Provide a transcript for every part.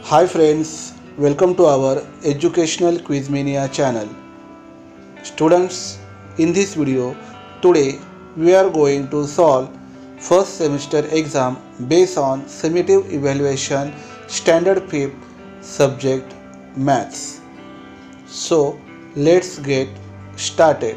Hi friends, welcome to our educational Quizmania channel. Students, in this video, today we are going to solve first semester exam based on summative evaluation standard 5th subject maths. So, let's get started.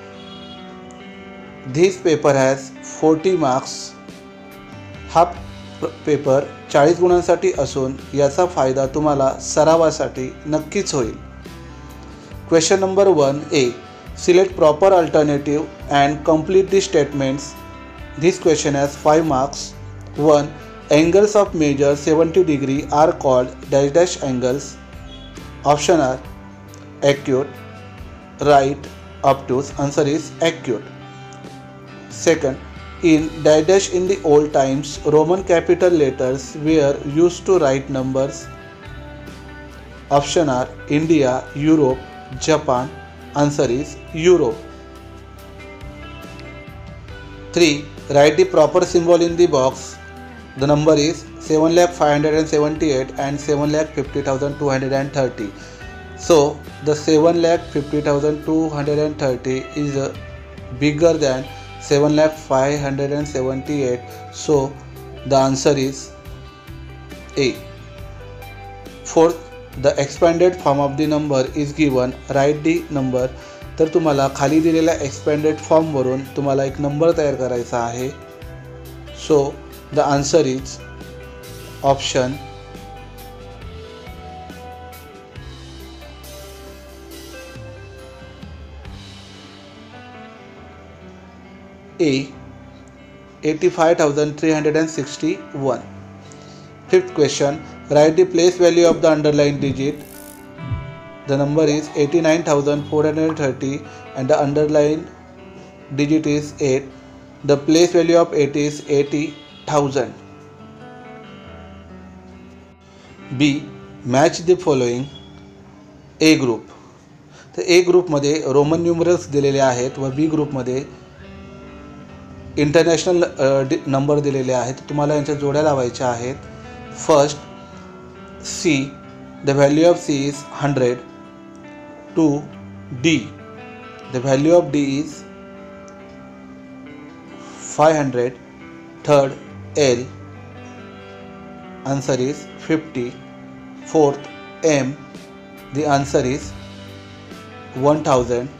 This paper has 40 marks. हा paper 40 गुणांसाठी असून याचा फायदा तुम्हाला सरावासाठी नक्कीच होईल. Question number 1A. Select proper alternative and complete the statements. This question has 5 marks. 1. Angles of measure 70 degree are called dash dash angles. Option are acute, right, obtuse. Answer is acute. Second, in dash dash in the old times, Roman capital letters were used to write numbers. Option are India, Europe, Japan. Answer is Europe. 3. Write the proper symbol in the box. The number is 7,578 and 7,50,230. So the 7,50,230 is bigger than 7,578. So the answer is A. Fourth, the expanded form of the number is given. Write the number. तर तुम्हाला खाली दिलेल्या expanded form वरून तुम्हाला एक number तयार करायचा आहे. So the answer is option A. 85,361. Fifth question, write the place value of the underlined digit. The number is 89,430 and the underlined digit is 8. The place value of 8 is 80,000. B. Match the following. A group. तर A ग्रुपमध्ये Roman numerals दिलेले आहेत व B ग्रुपमध्ये international number दिलेले आहेत. तुम्हाला यांच्या जोड्या लावायच्या आहेत. First, C. The value of C is 100. 2. D. The value of D is 500. Third, L. Answer is 50. Fourth, M. The answer is 1000.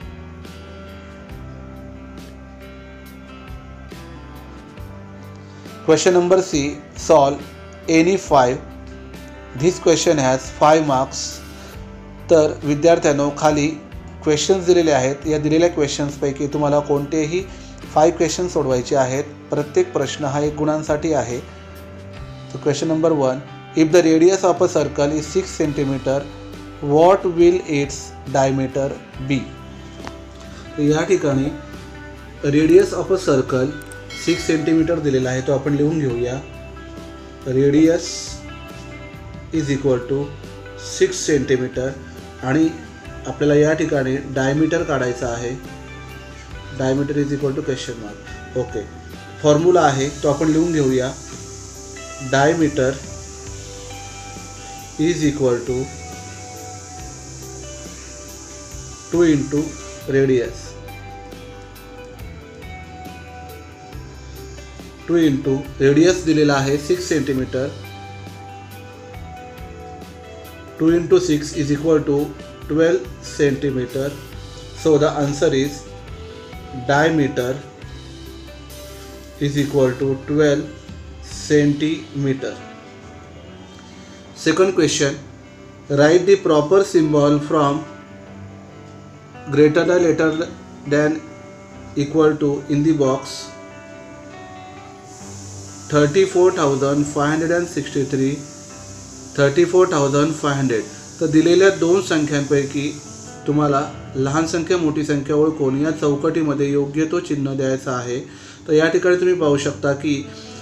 Question number C. Solve any 5. This question has 5 marks. तर विद्यार्थ्यांनो खाली questions दिलेले आहेत. या दिलेल्या क्वेश्चन्सपैकी तुम्हाला कोणतेही 5 question सोडवायचे आहेत. प्रत्येक प्रश्न हा 1 गुणांसाठी आहे. तर question number 1. If the radius of a circle is 6 centimetre, what will its diameter be. या ठिकाणी radius of a circle 6 centimetre दिलेला आहे. तो आपण लिहून घेऊया. Radius is equal to 6 centimetre आणि आपल्याला या ठिकाणी डायमीटर काढायचा आहे. Diameter is equal to question mark. Okay, formula आहे तो आपण लिहून घेऊया. Diameter is equal to 2 into radius. 2 into radius दिलेला आहे 6 centimetre. 2 into 6 is equal to 12 centimetre. So the answer is diameter is equal to 12 centimetre. Second question, write the proper symbol from greater the letter than equal to in the box. 34,563, 34,500. तर दिलेल्या 2 संख्यांपैकी तुम्हाला लहान संख्या मोठी संख्या ओळखून या चौकटीमध्ये योग्य तो चिन्ह द्यायचा आहे. तर या ठिकाणी तुम्ही पाहू शकता की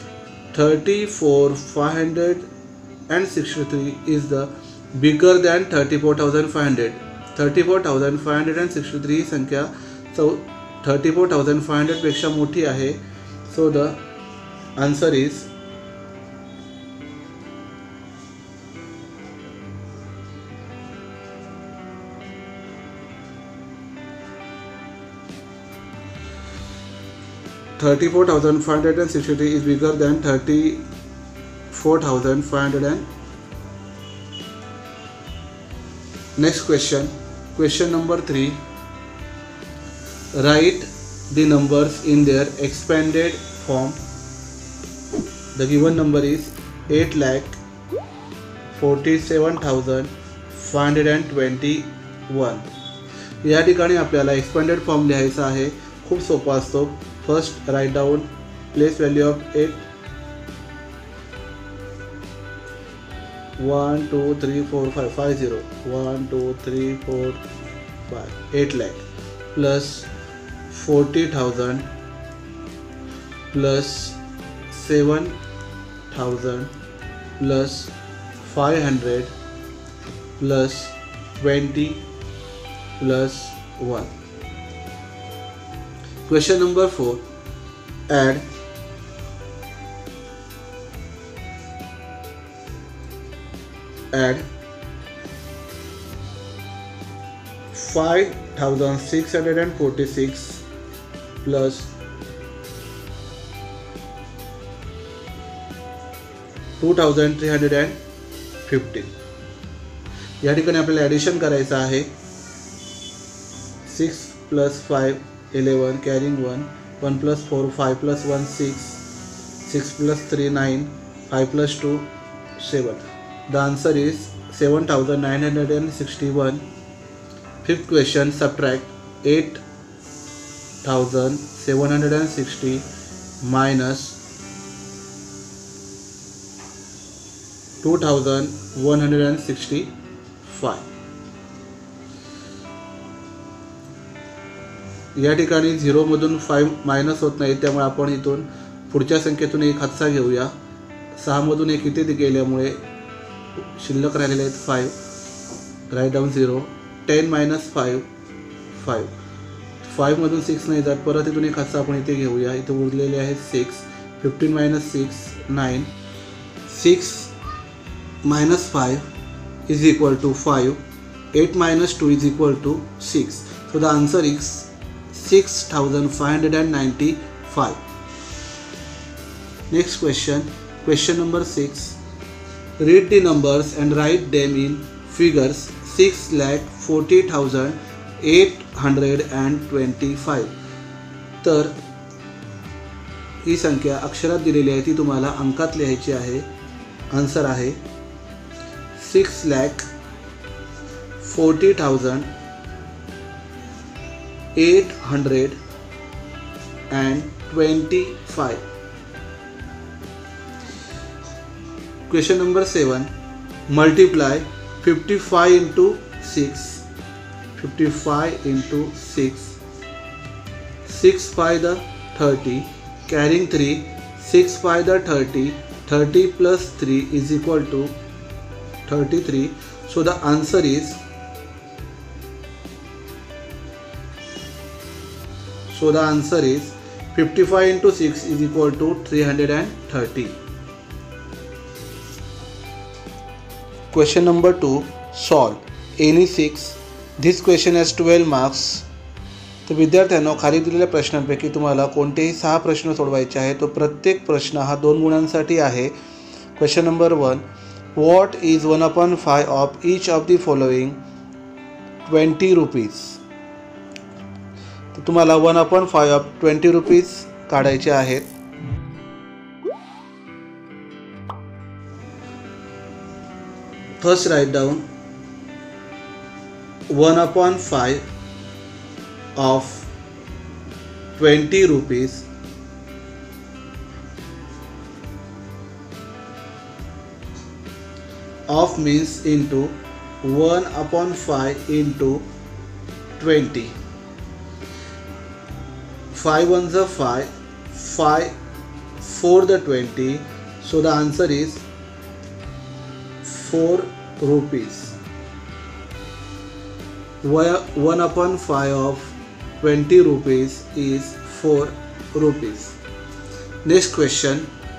34,563 इज द बिगर दॅन 34,500. 34,563 ही संख्या 34,500 पेक्षा मोठी आहे. So the answer is 34,563 is bigger than 34,500. Next question, question number 3. Write the numbers in their expanded form. The given number is 8,47,521. या ठिकाणी आपल्याला एक्सपेंडेड फॉर्म लिहायचा आहे. खूप सोपा असतो. First write down place value of 8 1 2 3 4 5 50 1 2 3 4 5 8 lakh plus 40,000 plus 7,000 plus 500 plus 20 plus 1. Question number 4. Add add 5,646 plus 2,315. या ठिकाणी आपल्याला ॲडिशन करायचं आहे. 6 plus 5 11 carrying 1 1 plus 4 5 plus 1 6 6 plus 3 9 5 plus 2 7. The answer is 7,961. Fifth question, subtract 8,760 minus 2,165. या ठिकाणी 0 मधून 5 minus होत नाही, त्यामुळे आपण इथून पुढच्या संख्येतून एक हातचा घेऊया. 6 मधून एक इथे गेल्यामुळे शिल्लक राहिलेले आहेत 5. Right down 0. 10 मायनस 5 5. 5 मधून 6 नाही जात, परत इथून एक हातचा आपण इथे घेऊया. इथे उरलेले आहेत 6. 15 minus 6 9. 6 minus 5 is equal to 5. 8 minus 2 is equal to 6. So the answer is 6,595. Next question, question number 6. Read the numbers and write them in figures. 6,40,825. तर ही संख्या अक्षरात दिलेली आहे, ती तुम्हाला अंकात लिहायची आहे. आन्सर आहे 6,40,825. Question number 7. Multiply 55 into 6. 55 into 6. 6 5 the 30. Carrying 3. 6 5 the 30. 30 plus 3 is equal to 33. So the answer is 55 into 6 is equal to 330. Question number 2. Solve any 6. This question has 12 marks. तर विद्यार्थ्यांनो, खाली दिलेल्या प्रश्नांपैकी तुम्हाला कोणतेही 6 प्रश्न सोडवायचे आहेत. तो प्रत्येक प्रश्न हा 2 गुणांसाठी आहे. Question number 1. What is 1/5 of each of the following 20 rupees? तर तुम्हाला 1/5 of 20 rupees काढायचे आहेत. First write down 1/5 of 20 rupees. Of means into 1/5 into 20. 5 ones are 5. 5 4 the 20. So the answer is 4 rupees. 1/5 of 20 rupees is 4 rupees. Next question.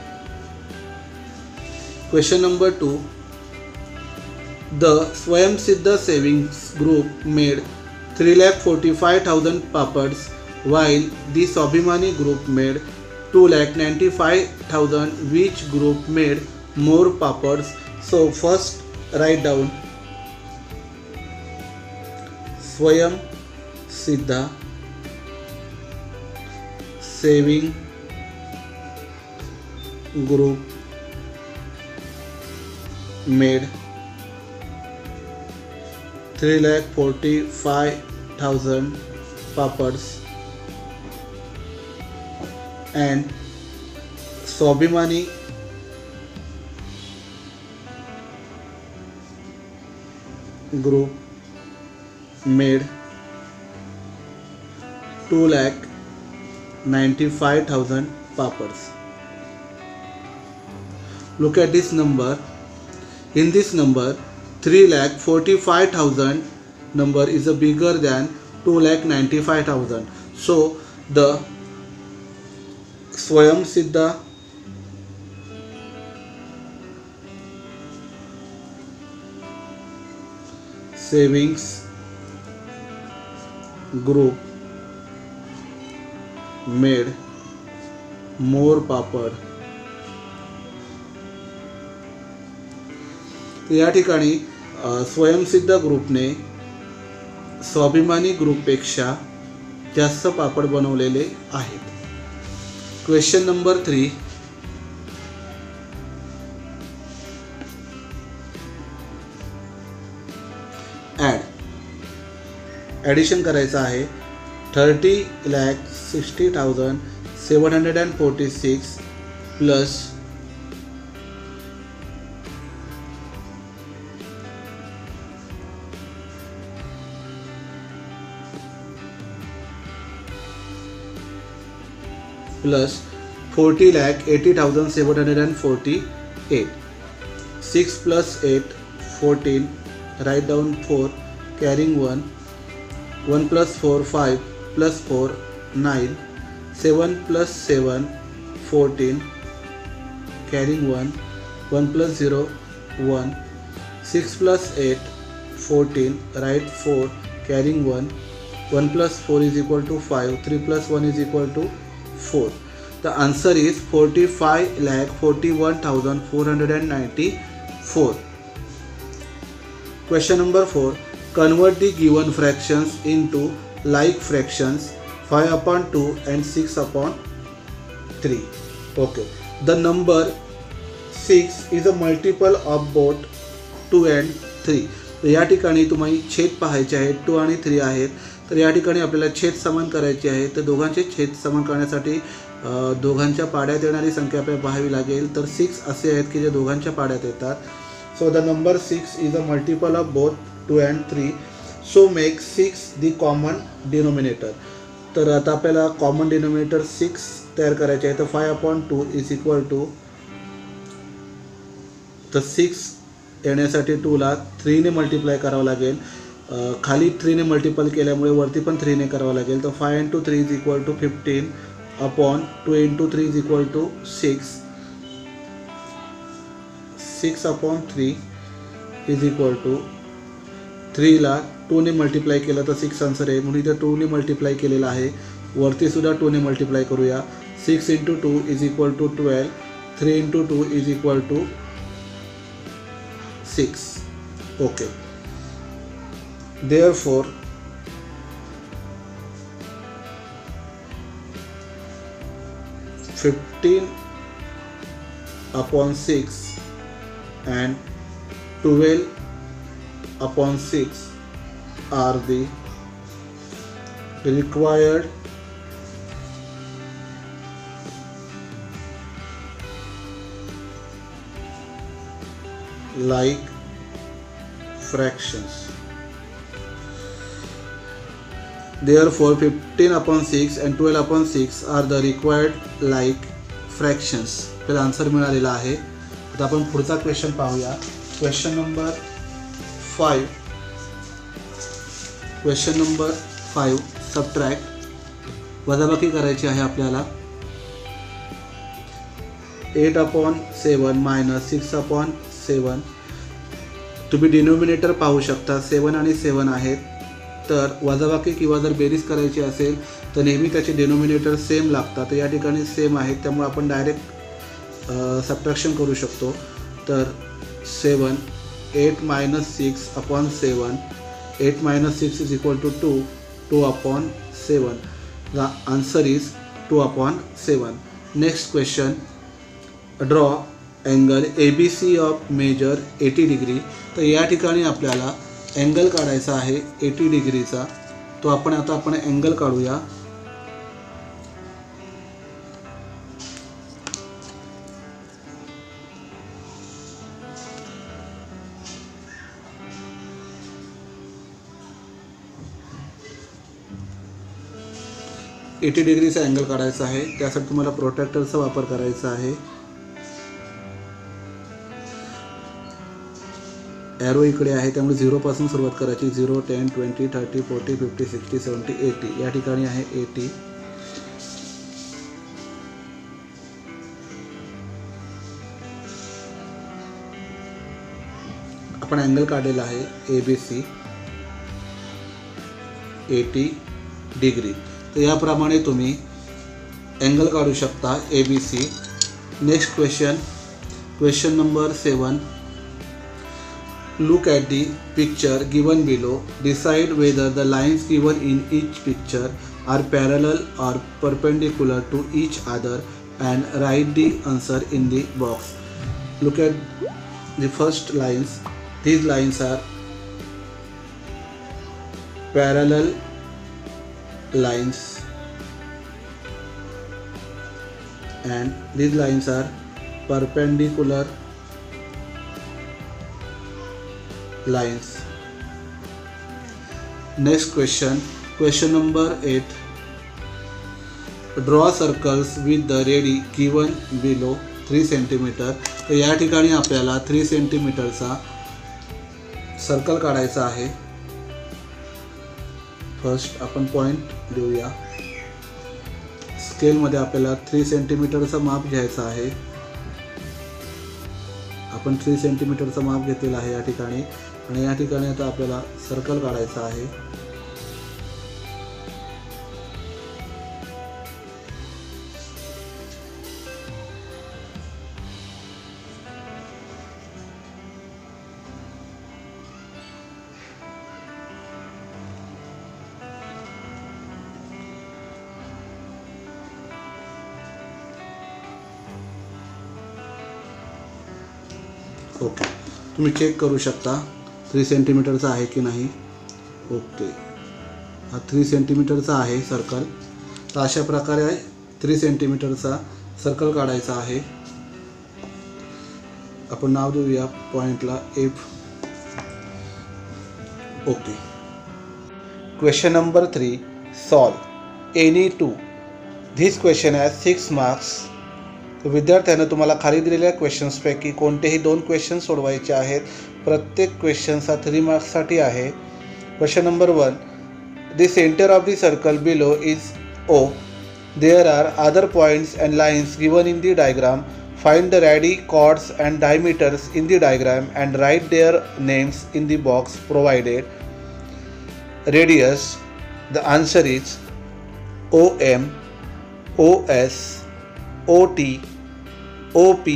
Question number 2. The Swayamsiddha Savings Group made 3,45,000 papads while the Swabhimani Group made 2,95,000. Which group made more papads? So first write down Swayam Siddha saving group made 3,45,000 papads, and Swabhimani group made 2,95,000 papads. Look at this number. In this number, 3,45,000 number is a bigger than 2,95,000. So the Swayam Siddha savings group made more papad. या ठिकाणी स्वयंसिद्ध ग्रुपने स्वाभिमानी ग्रुपपेक्षा जास्त पापड बनवलेले आहेत. Question number 3. Addition करायचं आहे. 30,60,746 plus 40,80,748. 6 plus 8, 14. Write down 4, carrying 1. 1 plus 4, 5. Plus 4, 9. 7 plus 7, 14. Carrying 1. 1 plus 0, 1. 6 plus 8, 14. Write 4, carrying 1. 1 plus 4 is equal to 5. 3 plus 1 is equal to 4. The answer is 45,41,494. Question number 4. Convert the given fractions into like fractions 5/2 and 6/3. Okay. The number 6 is a multiple of both 2 and 3. तर या ठिकाणी तुम्ही छेद पाहायचे आहेत. 2 आणि 3 आहेत. तर या ठिकाणी आपल्याला छेद समान करायचे आहे. तर दोघांचे छेद समान करण्यासाठी दोघांच्या पाड्यात येणारी संख्या आपल्याला पाहावी लागेल. तर 6 असे आहेत की जे दोघांच्या पाड्यात येतात. So the number 6 is a multiple of both 2 and 3. So make 6 the common denominator. तर आता आपल्याला कॉमन डिनोमिनेटर 6 तयार करायचे आहे. तर 5/2 इज इक्वल टू, तर 6 येण्यासाठी 2ला 3ने मल्टिप्लाय करावं लागेल. खाली 3ने मल्टिपल केल्यामुळे वरती पण 3ने करावं लागेल. तर 5 × 3 is equal to 15 upon 2 × 3 is equal to 6. 6/3 is equal to 3ला 2ने मल्टिप्लाय केलं तर 6 आन्सर आहे. म्हणून इथे 2ने मल्टिप्लाय केलेलं आहे. वरती सुद्धा 2ने मल्टिप्लाय करूया. 6 × 2 is equal to 12. 3 × 2 is equal to 6. Okay. Therefore, 15/6 and 12/6 are the required like fractions. Therefore 15/6 and 12/6 are the required like fractions. तर आन्सर मिळालेला आहे. आता आपण पुढचा क्वेश्चन पाहूया. Question number 5. Question number 5 subtract, वजाबाकी करायची आहे आपल्याला. 8/7 - 6/7. तुम्ही डिनोमिनेटर पाहू शकता. 7 आणि 7 आहेत. तर वजाबाकी किंवा जर बेरीज करायची असेल तर नेहमी त्याचे डिनोमिनेटर सेम लागतात. तर या ठिकाणी सेम आहेत, त्यामुळे आपण डायरेक्ट सबट्रॅक्शन करू शकतो. तर 7, 8 - 6 upon 7, 8 - 6 is equal to 2, 2 upon 7. The answer is 2 upon 7. Next question, draw angle ABC of measure 80 degree. तर या ठिकाणी आपल्याला अँगल काढायचा आहे 80 डिग्रीचा. तो आपण अँगल काढूया. एटी डिग्रीचा अँगल काढायचा आहे. त्यासाठी तुम्हाला प्रोट्रॅक्टरचा वापर करायचा आहे. ॲरो इकडे आहे, त्यामुळे 0 पासून सुरुवात करायची. 0, 10, 20, 30, 40, 50, 60, 70, 80. या ठिकाणी आहे 80. आपण अँगल काढलेला आहे ABC 80 डिग्री. तर याप्रमाणे तुम्ही अँगल काढू शकता ABC. Next question number 7. Look at the picture given below. Decide whether the lines given in each picture are parallel or perpendicular to each other and write the answer in the box. Look at the first lines. These lines are parallel lines and these lines are perpendicular lines. Next question number 8. Draw circles with the radius given below 3 cm. तर या ठिकाणी आपल्याला 3 सेंटीमीटरचा circle काढायचा आहे. First आपण point देऊया. स्केलमध्ये आपल्याला 3 सेंटीमीटरचा माप घ्यायचा आहे. आपण 3 सेंटीमीटरचा माप घेतलेला आहे या ठिकाणी. आणि या ठिकाणी आता आपल्याला सर्कल काढायचा आहे. ओके, तुम्ही चेक करू शकता 3 सेंटीमीटरचा आहे की नाही. ओके, हा 3 सेंटीमीटरचा आहे सर्कल. तर अशा प्रकारे 3 सेंटीमीटरचा सर्कल काढायचा आहे. आपण नाव देऊया पॉइंटला F. Okay. Question number 3. Solve any 2. This question has 6 marks. विद्यार्थ्यांना तुम्हाला खाली दिलेल्या क्वेश्चन्सपैकी कोणतेही 2 क्वेश्चन सोडवायचे आहेत. प्रत्येक क्वेश्चन्स 3 मार्क्ससाठी आहे. Question number 1. The centre of the circle below is O. There are other points and lines given in the diagram. Find the radii chords and diameters in the diagram and write their names in the box provided. Radius. The answer is OM, OS, OT, OP.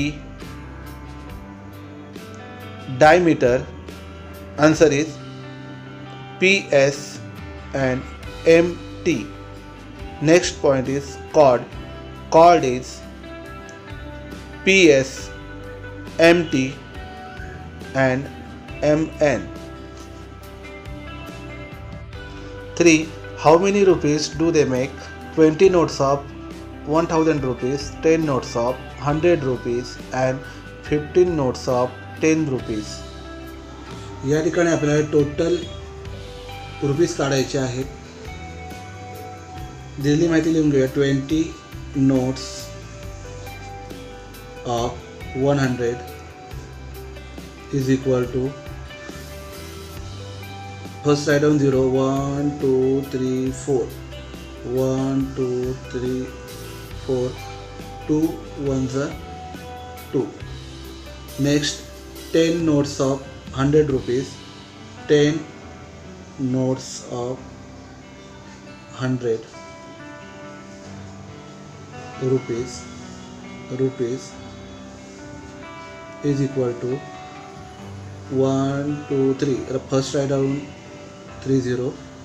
Diameter. Answer is PS and MT. Next point is chord. Chord is PS, MT and MN. 3. How many rupees do they make? 20 notes of 1000 rupees, 10 notes of 100 rupees and 15 notes of 10 rupees. या ठिकाणी आपल्याला total rupees काढायचे आहेत. दिलेली माहिती लिहून घेऊया. 20 notes of 100 is equal to, first write down 0, 1, 2, 3, 4, 1, 2, 3, 4, 2 ones are 2. Next, 10 notes of 100 rupees, 10 notes of 100 rupees is equal to 1 2 3. First write down 30,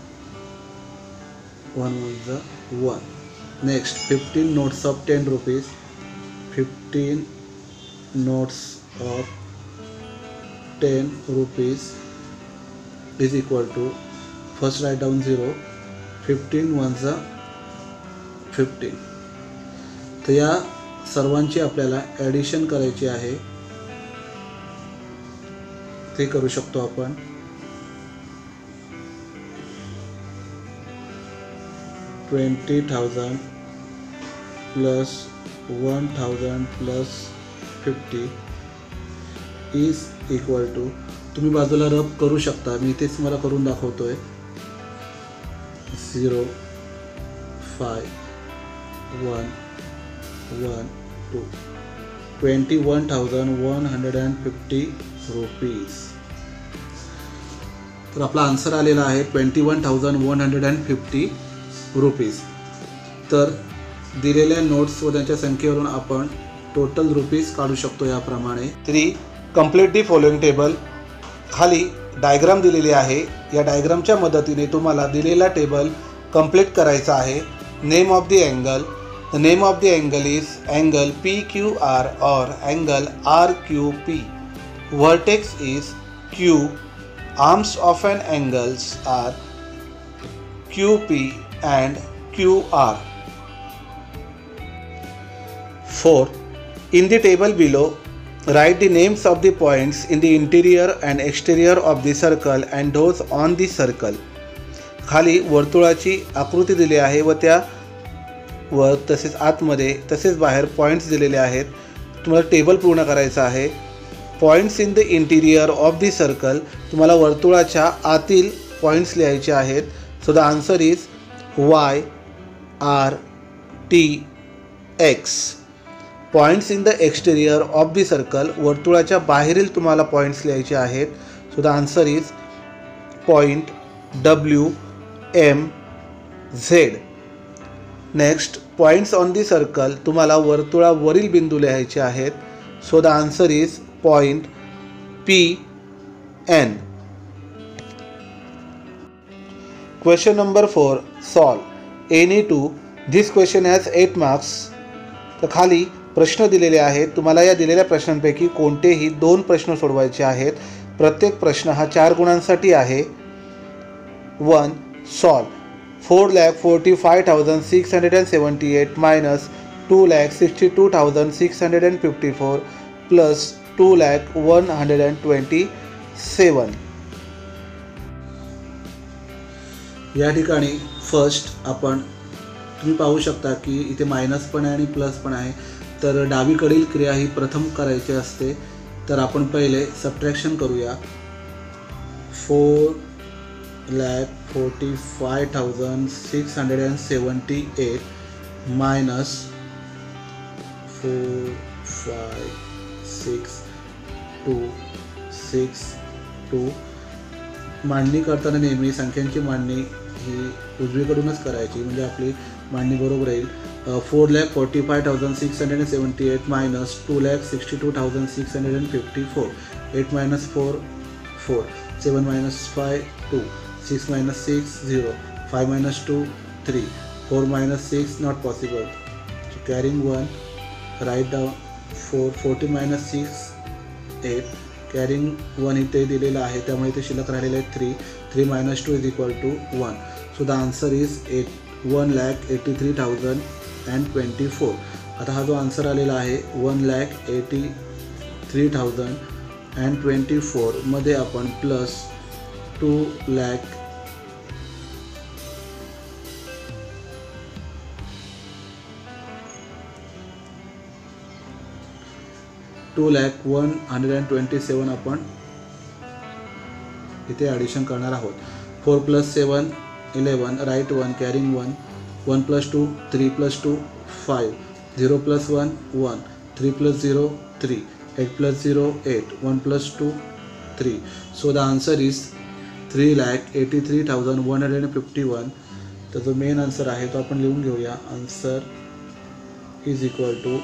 1 is the 1. Next 15 notes of 10 rupees, 15 notes of 10 rupees is equal to, first write down 0, 15 ones are 15. तर या सर्वांची आपल्याला addition करायची आहे, ते करू शकतो आपण. 20,000 plus 1,000 plus 50 is equal to, तुम्ही बाजूला रब करू शकता, मी इथेच मला करून दाखवतोय. 0 5 1 1 2 21,150 रुपीज. तर आपला आन्सर आलेला आहे 21,150 रुपीज. तर दिलेल्या नोट्स व त्यांच्या संख्येवरून आपण टोटल रुपीज काढू शकतो याप्रमाणे. 3. Complete the following table. खाली डायग्राम दिलेली आहे, या डायग्रामच्या मदतीने तुम्हाला दिलेला टेबल कंप्लीट करायचा आहे. Name of the angle. The name of the angle is angle PQR और angle RQP. Vertex is Q. Arms of an angles are QP and QR. 4. In the table below, write the names of the points in the interior and exterior of the circle and those on the circle. खाली वर्तुळाची आकृती दिली आहे व त्या वर तसेच आतमध्ये तसेच बाहेर पॉईंट्स दिलेले आहेत. तुम्हाला टेबल पूर्ण करायचं आहे. Points in the interior of the circle, तुम्हाला वर्तुळाच्या आतील पॉईंट्स लिहायचे आहेत. So the answer is Y R T X. Points in the exterior of the circle, वर्तुळाच्या बाहेरील तुम्हाला पॉईंट्स लिहायचे आहेत. So the answer is point W M Z. Next points on the circle, तुम्हाला वर्तुळावरील बिंदू लिहायचे आहेत. So the answer is point P N. Question number 4. Solve any two. This question has 8 marks. तर खाली प्रश्न दिलेले आहेत. तुम्हाला या दिलेल्या प्रश्नांपैकी कोणतेही 2 प्रश्न सोडवायचे आहेत. प्रत्येक प्रश्न हा 4 गुणांसाठी आहे. 1. Solve 4,45,678 minus 2,62,654 plus 2,01,127. या ठिकाणी फर्स्ट आपण तुम्ही पाहू शकता की इथे मायनस पण आहे आणि प्लस पण आहे. तर डावीकडील क्रिया ही प्रथम करायची असते. तर आपण पहिले सबट्रॅक्शन करूया. 4,45,678 मायनस 4,5,6,2,6,2. मांडणी करताना नेहमी संख्यांची मांडणी ही उजवीकडूनच करायची, म्हणजे आपली मांडणी बरोबर येईल. 4,45,678 minus 2,62,654. 8 minus 4 4, 7 minus 5 2, 6 minus 6 0, 5 minus 2 3, 4 minus 6 not possible. So carrying 1, write down 4, 40 minus 6 8. Carrying 1 इथे दिलेलं आहे, त्यामुळे इथे शिल्लक राहिलेलं आहे 3. 3 minus 2 is equal to 1. So the answer is 1,83,024. आता हा जो आन्सर आलेला आहे 1,83,024 मध्ये आपण प्लस 2,01,27 आपण इथे ॲडिशन करणार आहोत. 4 plus 7 11, write 1, carrying 1, 1 plus 2 3 plus 2 5, 0 plus 1 1, 3 plus 0 3, 8 plus 0 8, 1 plus 2 3. So the answer is 3,83,151. तर जो मेन आन्सर आहे तो आपण लिहून घेऊया. Answer is equal to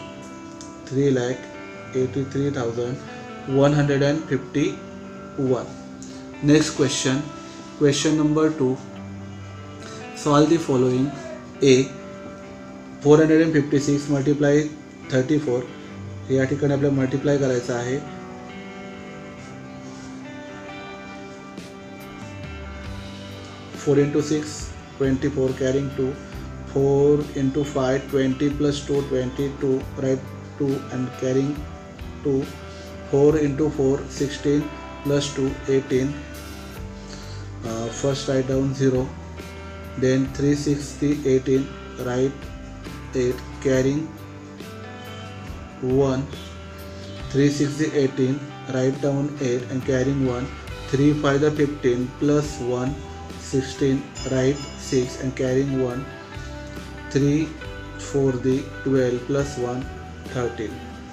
3,83,151. Next question, question number 2. Solve the following. A. 456 multiply 34. या ठिकाणी आपल्याला मल्टिप्लाय करायचं आहे. 4 into 6 24 carrying 2, 4 into 5 20 plus 2 22, write 2 and carrying 2, 4 into 4 16 plus 2 18, first write down 0, then 360 18, write 8 carrying 1, 360 18, write down 8 and carrying 1, 3 5 the 15 plus 1 16, write 6 and carrying 1, 3 4 the 12 plus 1 13,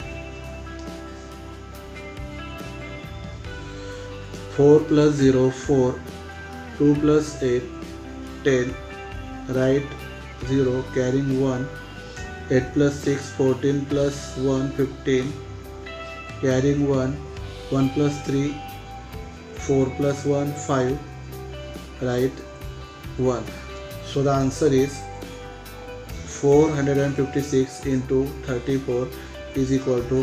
4 plus 0 4, 2 plus 8 10, write 0 carrying 1, 8 plus 6 14 plus 1 15, carrying 1, 1 plus 3 4 plus 1 5, write 1. So the answer is 456 into 34 is equal to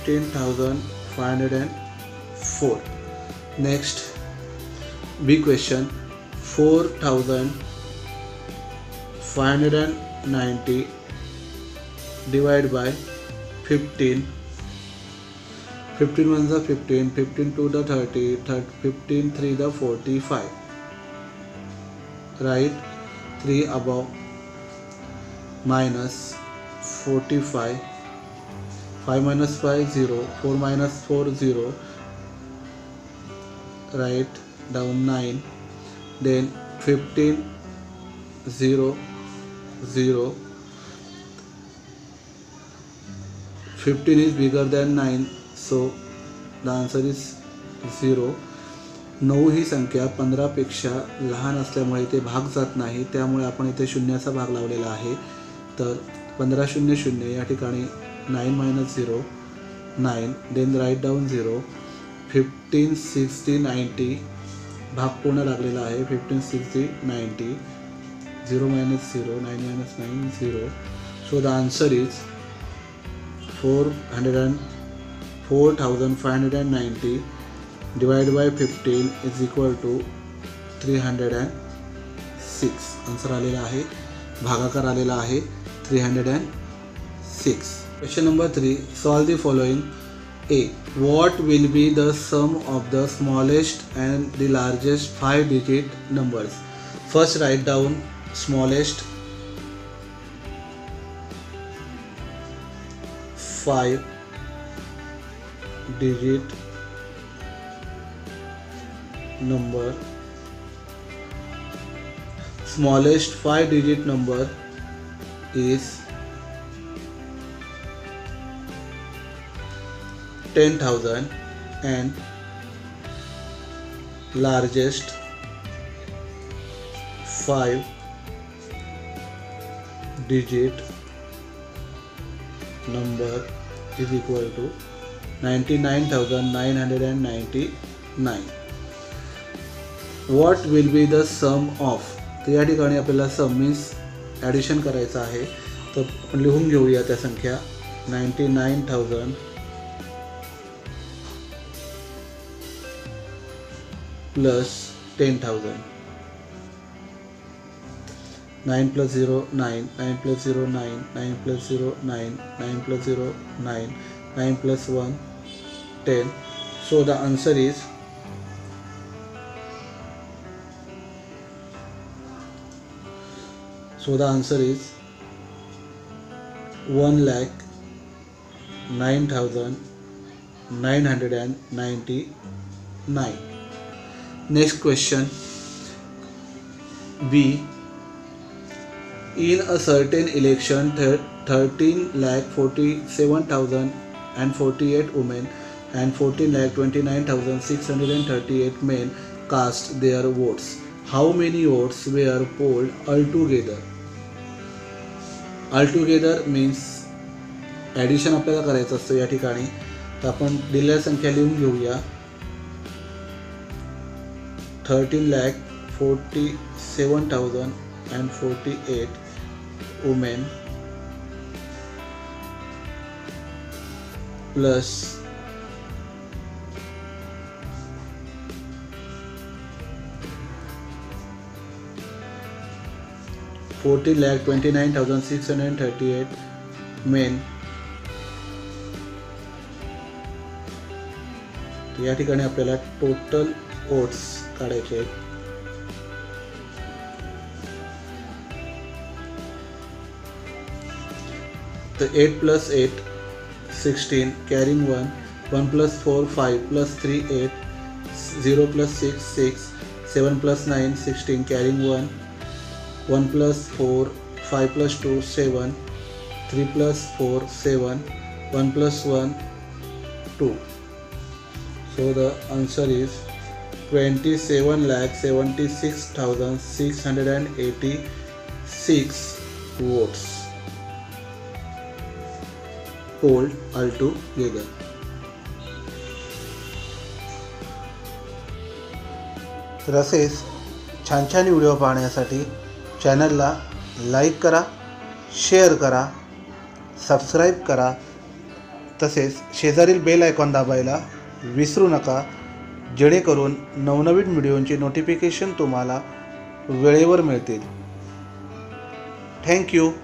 15,504. Next, B question, 4,590 divided by 15. 15 1 the 15, 15 2 the 30, 15 3 the 45. Write 3 above minus 45, 5 minus 5 0, 4 minus 4 0, write down 9, then 15 0 0, 15 is bigger than 9, so the answer is 0. 9 ही संख्या 15 पेक्षा लहान असल्यामुळे ते भाग जात नाही, त्यामुळे आपण इथे शून्याचा भाग लावलेला आहे. तर 15 0 0 या ठिकाणी 9 minus 0 9, देन राईट डाऊन 0, 15 60 90 भाग पूर्ण लागलेला आहे. 15 60 90, 0 minus 0 9 minus 9 0. So the answer is 4,590 divided by 15 is equal to 306. Answer आलेला आहे, भागाकार आलेला आहे 306. Question number 3. Solve the following. A. What will be the sum of the smallest and the largest 5-digit numbers? First write down smallest 5-digit number. Smallest 5-digit number is 10,000 and largest 5-digit number is equal to 99,999. What will be the sum of? तर या ठिकाणी आपल्याला सम means addition करायचं आहे, तर आपण लिहून घेऊया त्या संख्या. 99,000 plus 10,000. 9 plus 0 9, 9 plus 0 9, 9 plus 0 9, 9 plus 0 9, 9 plus 1 10. So the answer is 1,09,999. Next question, B. In a certain election, 13,47,048 women and 14,29,638 men cast their votes. How many votes were polled altogether? Altogether means addition आपल्याला करायचं असतं या ठिकाणी. तर आपण दिलेल्या संख्या लिहून घेऊया. 13,47,048 वुमेन प्लस 40,29,638 मेन. या ठिकाणी आपल्याला टोटल ओट्स काढायचे आहेत. तर 8 + 8 16 carrying 1 1 + 4 5 + 3 8 0 + 6 6 7 + 9 16 carrying 1 1 + 4 5 + 2 7 3 + 4 7 1 + 1 2. So the answer is 27,76,686 votes polled altogether. तर असेच छान छान व्हिडिओ पाहण्यासाठी चॅनलला लाईक करा, शेअर करा, सबस्क्राईब करा. तसेच शेजारील बेल आयकॉन दाबायला विसरू नका, जेणेकरून नवनवीन व्हिडिओंची नोटिफिकेशन तुम्हाला वेळेवर मिळतील. थँक्यू.